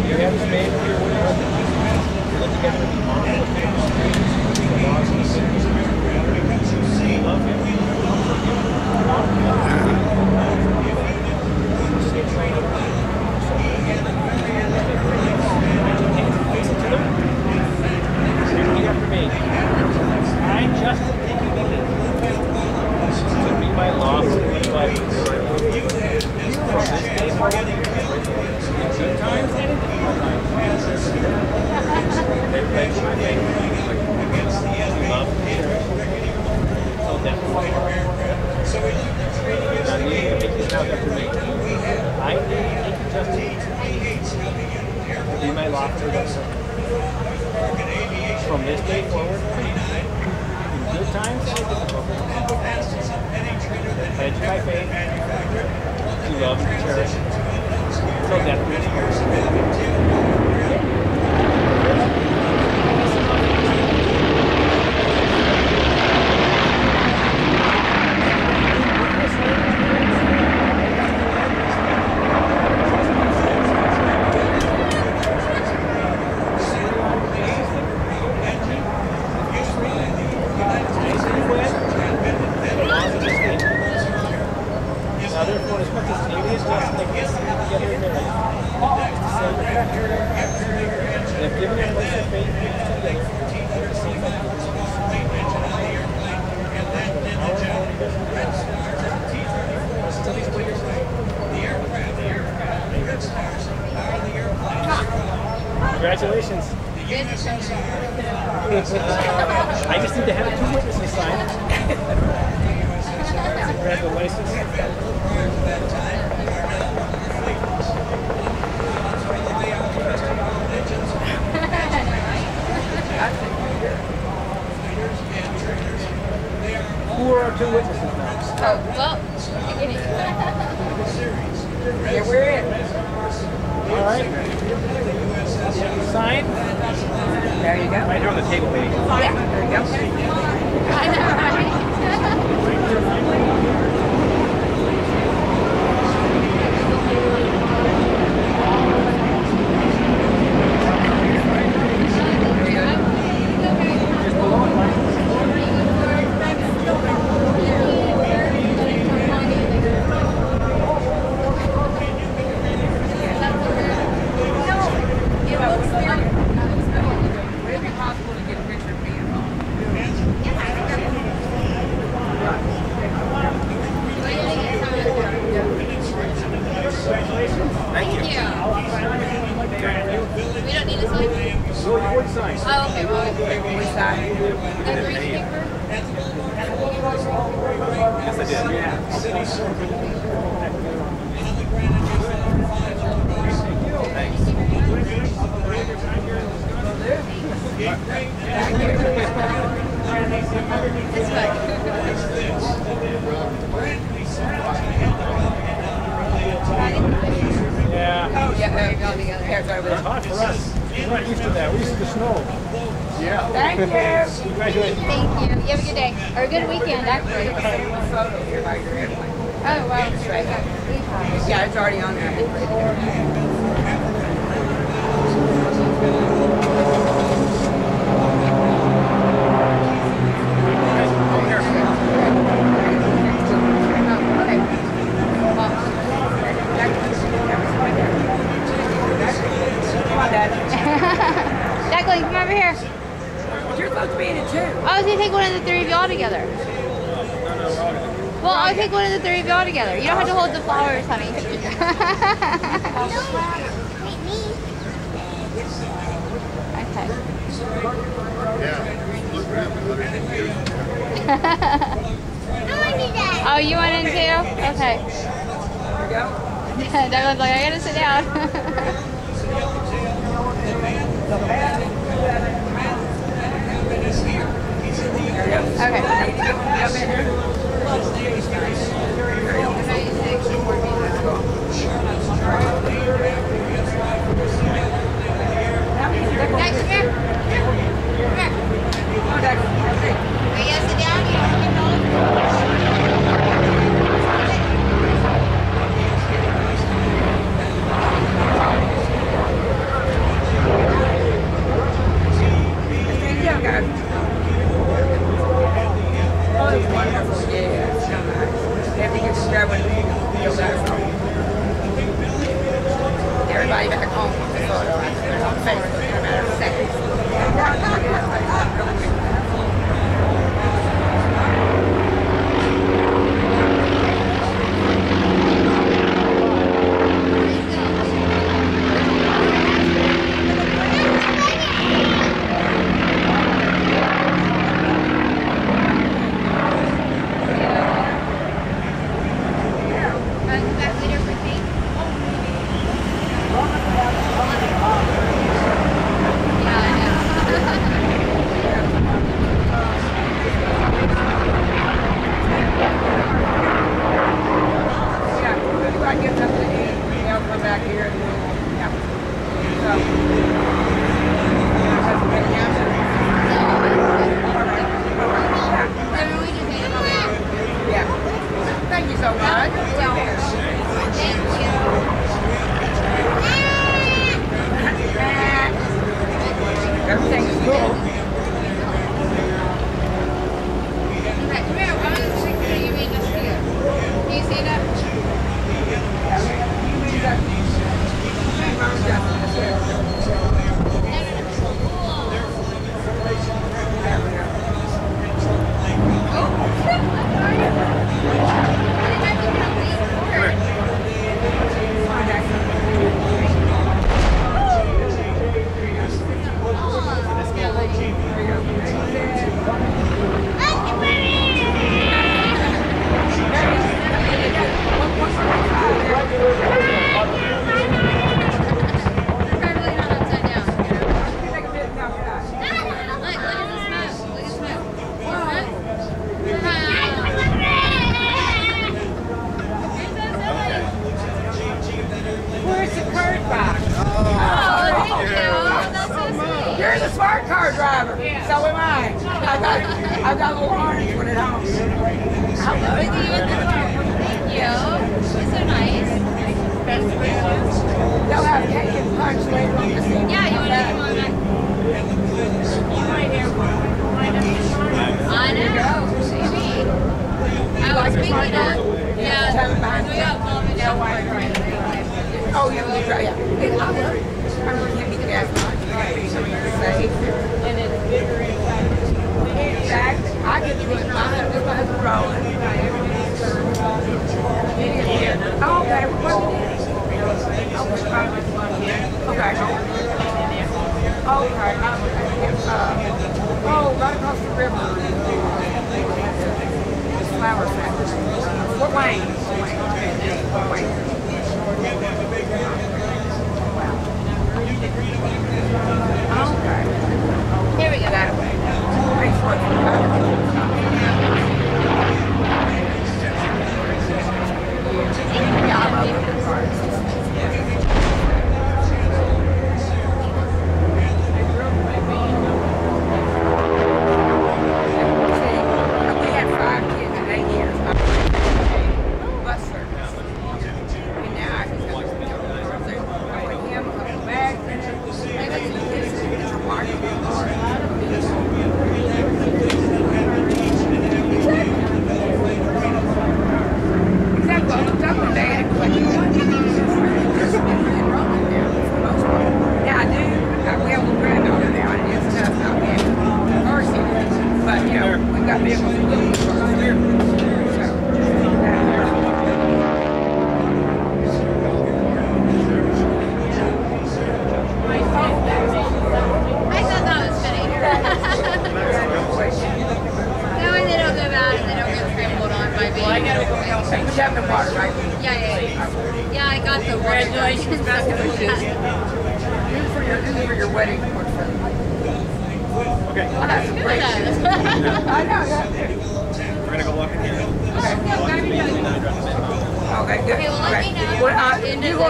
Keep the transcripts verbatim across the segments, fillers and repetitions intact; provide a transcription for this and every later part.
you have this made for your winter husband? Let you guys be on the laws and the cities. You love him. Repeat after me. I, Justin, take you with me. To be my law, to be my from this day forward, in good times and in difficult times. They pledge my faith to love and cherish until death. Now, Neeley, make this now after me. I, Neeley, take you, Justin, to be my lawful husband. From this day forward, in good times and in difficult times, pledge my faith to love and cherish until death do us part. Now therefore, as much as Neeley is blessed, they can sing together in marriage. To say the fact they have given their place of faith together to sing that Congratulations. I just need to have two witnesses signed. Grab the license. Who are our two witnesses now? Oh, well, here we're in. All right. Sign. There you go. Right here on the table, baby. Yeah, there you go. I know, right? Oh, okay, well, Which side? the grease paper? Yes, I did. Yeah. Thanks. It's Yeah. Oh, yeah, there you all go. together. Here, it's over It's there. hot for us. We're not used to that. We're used to the snow. Yeah. Thank you. Congratulations. Thank you. You have a good day. Or a good weekend, actually. Photo here by your airplane. Oh, well. Okay. Yeah, it's already on there. Declan, come over here. You're supposed to be in it too. I was going to take one of the three of y'all together. Well, I'll take one of the three of y'all together. You don't have to hold the flowers, honey. Okay. Oh, you want in too? Okay. There you go. Declan's like, I gotta sit down. everybody back home with the photo. I put it on Facebook in a matter of seconds.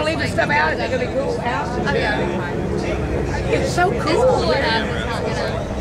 It's so cool. This cool enough. It's not gonna.